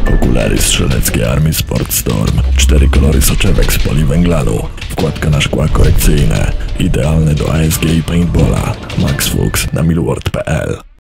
Okulary strzeleckie Army Sport Storm. 4 kolory soczewek z poliwęglanu. Wkładka na szkła korekcyjne. Idealne do ASG i paintballa. Max Fuchs na millward.pl